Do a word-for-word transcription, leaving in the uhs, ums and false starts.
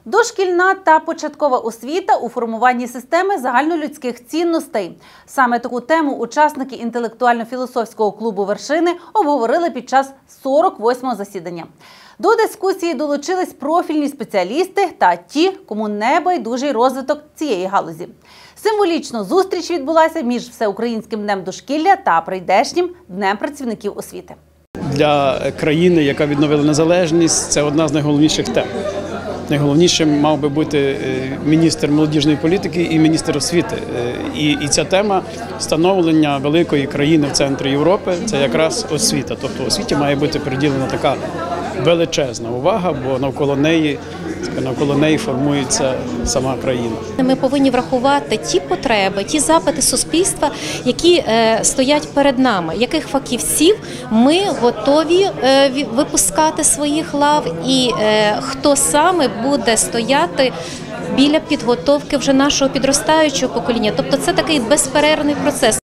Дошкільна та початкова освіта у формуванні системи загальнолюдських цінностей. Саме таку тему учасники інтелектуально-філософського клубу «Вершини» обговорили під час сорок восьмого засідання. До дискусії долучились профільні спеціалісти та ті, кому не байдужий розвиток цієї галузі. Символічно зустріч відбулася між Всеукраїнським днем дошкілля та прийдешнім Днем працівників освіти. Для країни, яка відновила незалежність, це одна з найголовніших тем. Найголовнішим мав би бути міністр молодіжної політики і міністр освіти. І, і ця тема становлення великої країни в центрі Європи – це якраз освіта. Тобто освіті має бути приділена така величезна увага, бо навколо неї, навколо неї формується сама країна. Ми повинні врахувати ті потреби, ті запити суспільства, які е, стоять перед нами, яких фахівців ми готові е, випускати своїх лав і е, хто саме буде стояти біля підготовки вже нашого підростаючого покоління. Тобто це такий безперервний процес.